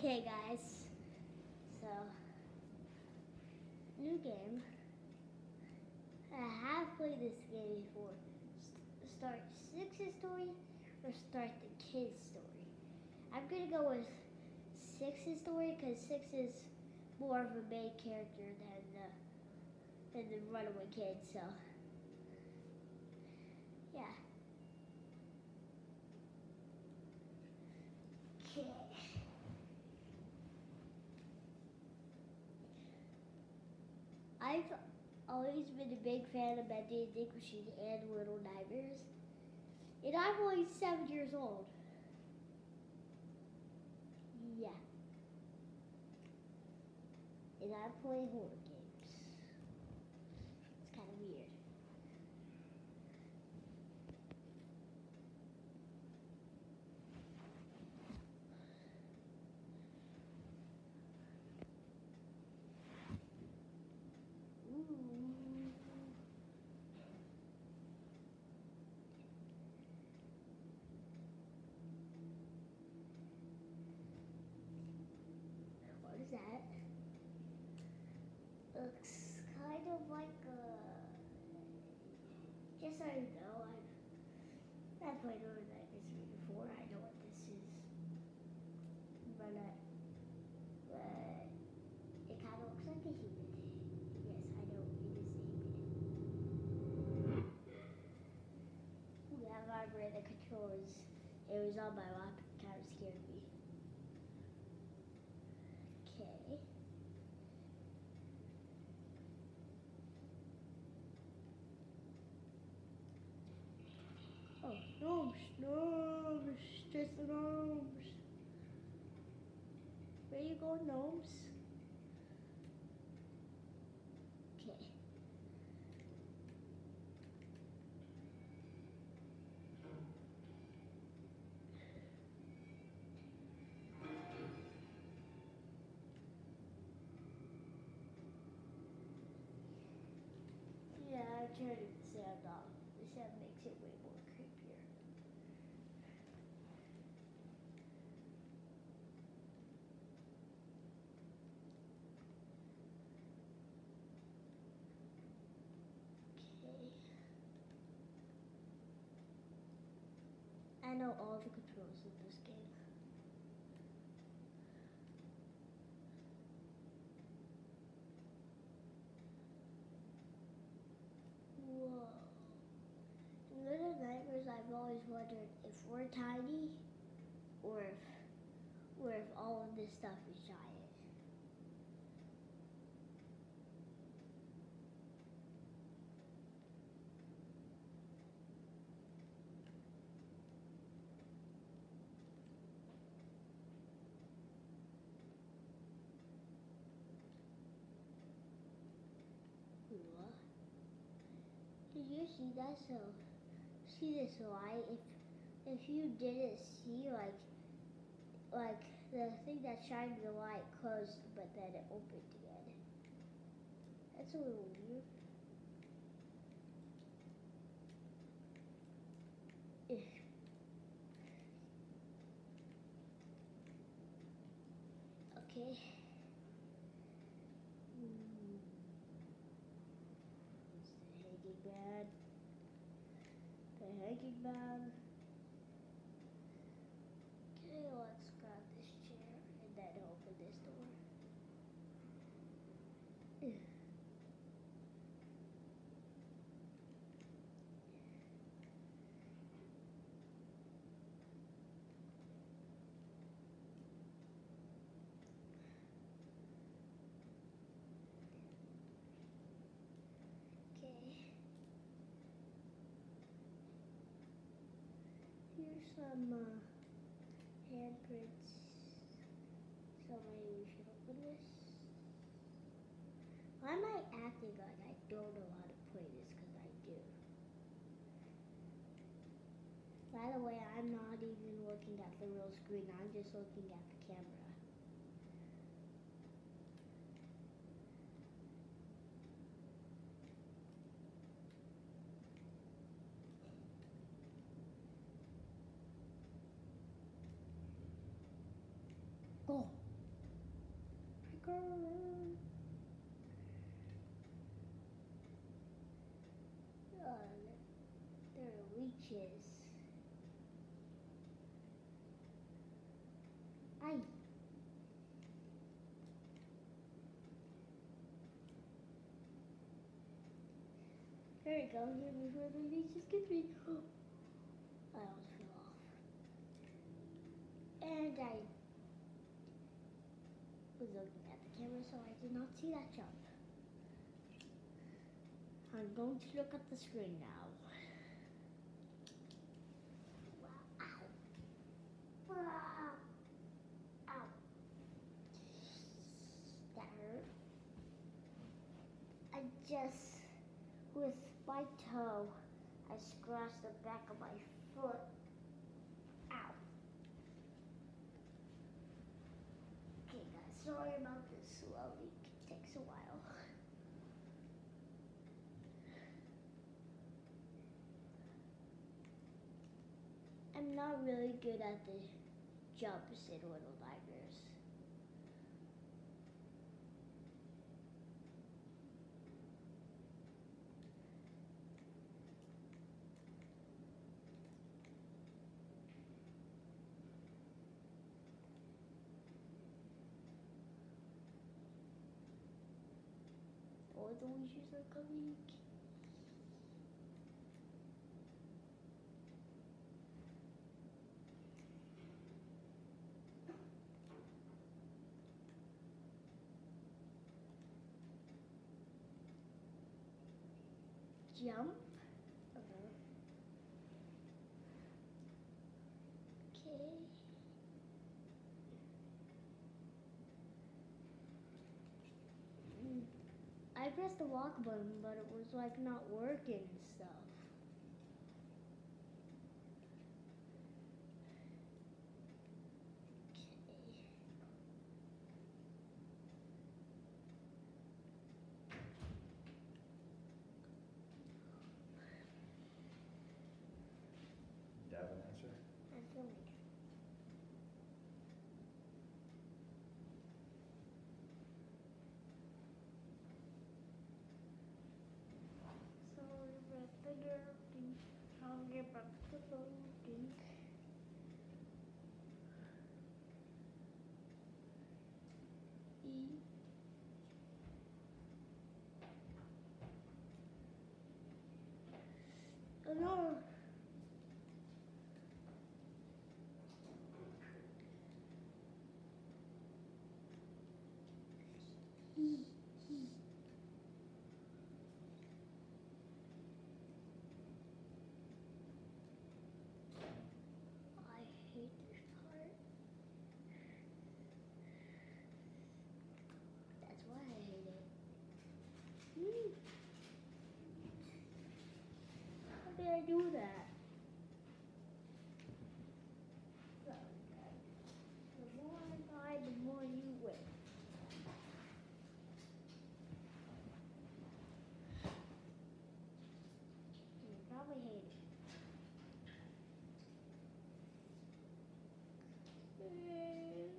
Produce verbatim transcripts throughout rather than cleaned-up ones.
Okay, guys. So, new game. I have played this game before. S- Start Six's story or start the kid's story. I'm gonna go with Six's story because Six is more of a main character than the than the runaway kid. So, yeah. Okay. I've always been a big fan of Bendy and Dick Machine and Little Nightmares. And I'm only seven years old. Yeah. And I play horror games. It's kind of weird. Ooh. What is that? Looks kind of like a. Just so you know, I've, I've played Little Nightmares three before. I know what this is. But, uh, but it kind of looks like a human. Yes, I know it is a human. Yeah, I remember the controls. It was on my lap. It kind of scared me. Okay. Oh, gnomes, gnomes, just the gnomes. Where you go, gnomes? Okay. Yeah, I turned the sound off. The sound makes it way more creepier. Okay. I know all the controls in this game. Whoa. In Little Nightmares, I've always wondered if we're tiny or if, or if all of this stuff is giant. What? Did you see that? So, see this light? If if you didn't see like like the thing that shined the light closed, but then it opened again. That's a little weird. Okay. Mm. It's the hanging man. The hanging man. Okay, let's grab this chair and then open this door. Okay. Here's some uh, handprints. So maybe we should open this. Why am I acting like I don't know how to play this? Because I do. By the way, I'm not even looking at the real screen. I'm just looking at the camera. Go. Oh, there are leeches. Aye. There we go. Here before the leeches get me. I almost fell off. And I was looking at the camera, so I did not see that jump. I'm going to look at the screen now. Wow. Ow. Wow. Ow. That hurt. I just, with my toe, I scratched the back of my foot. Ow. Okay guys, sorry about this slowly. It takes a while. I'm not really good at the jumps in Little Nightmares. All the wishes are coming. Jump. Okay. Okay. Mm. I pressed the walk button, but it was like not working and stuff. Do you have an answer? I'm filming. Sorry about the dirty. Sorry about the loading. E. Oh no. E. E. I hate this part. That's why I hate it. Mm. How did I do that? The more I die, the more you win. You probably hate it. Mm.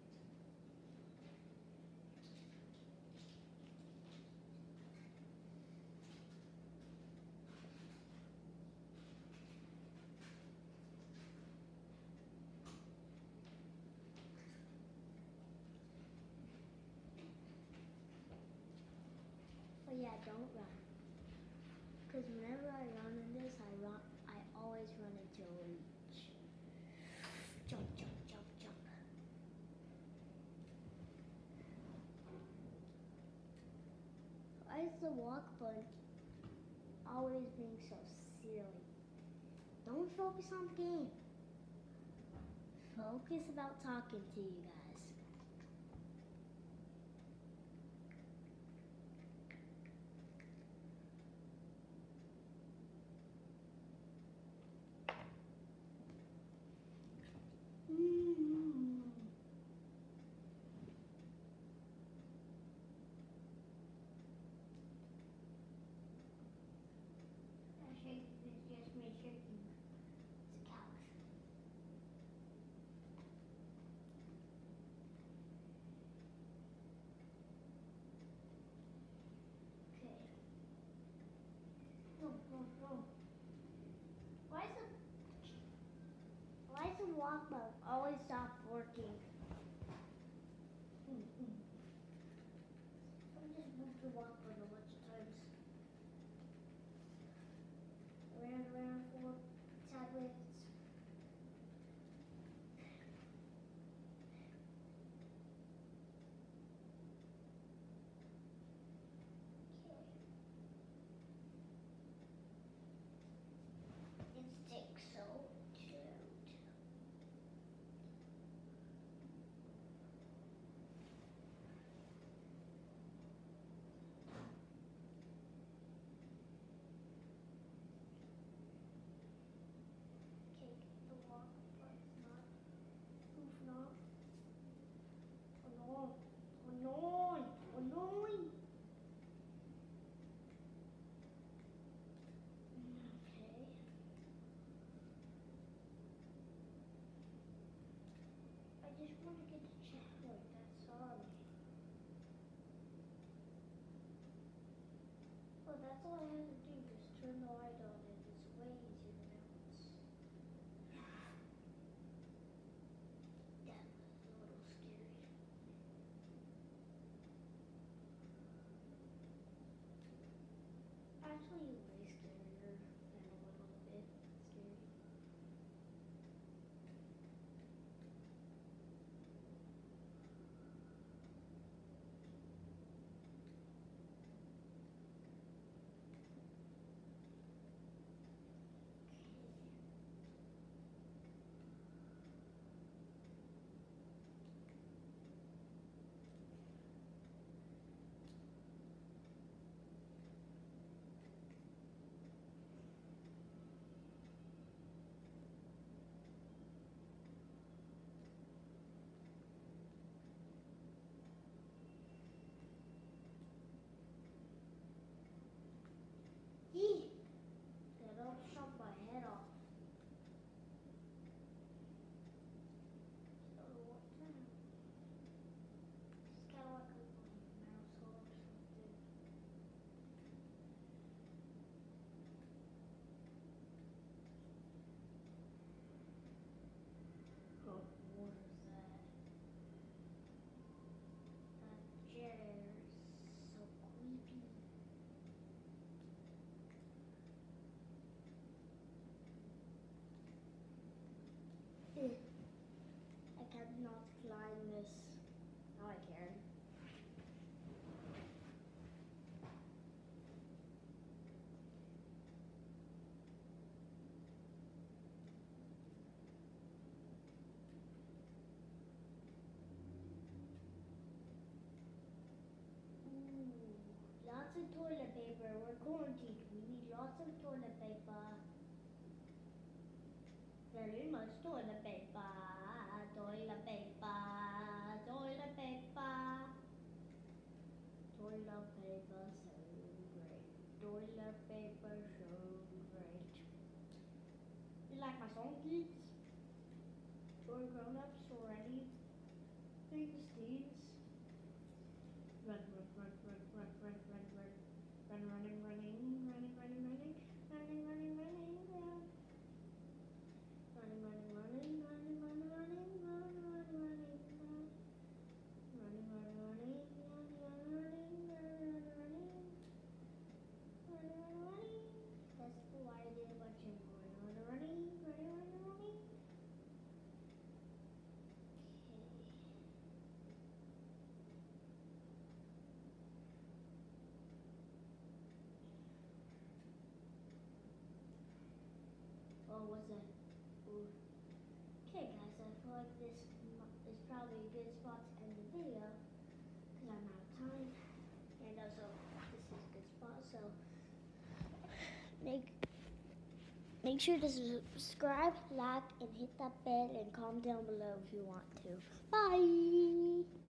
But yeah, don't run. Because whenever I run in this, I run. I always run into a leech. Jump, jump, jump, jump. Why is the walk button always being so silly? Don't focus on the game. Focus about talking to you guys. Mm. That shake is just me shaking. It's a couch. always stop working. Mm-mm. I just moved to walk for a bunch of times. Ran around for tablets. Okay. It takes so cute. Okay, the walk but's not. Oof, not. Oh no. Oh no. Oh no. Okay. I just want to get the checkpoint, that's all. Oh, that's all I have to do, just turn the light on and it's way easier than it was. That was a little scary. Actually, way scarier than a little bit scary. Yee! That don't chop my head off. So what now? It's kind of like a mouse hole or something. Oh, what is that? That chair is so creepy. Eh, I cannot climb this. Now I can. Ooh, lots of toilet paper. We're quarantined. We need lots of toilet paper. Very much toilet paper. Toilet paper. Toilet paper. Toilet paper so great. Toilet paper so great. You like my song, kids? Or grown-ups or any things, kids? Run, run, run, run, run, run, run, run. Run, running, running, running, running, running. Running, running, running, run. Running, running, running, running, running, running, run, run, running, run. Running, running, running, run, run, running, run, run, running. Run, run, running. That's why I did a bunch of going on running, running, running, running. Okay. Oh, what's that? Ooh. Okay, guys, I feel like this is probably a good spot to end the video because I'm out of time, and also this is a good spot. So make make sure to subscribe, like, and hit that bell, and comment down below if you want to. Bye.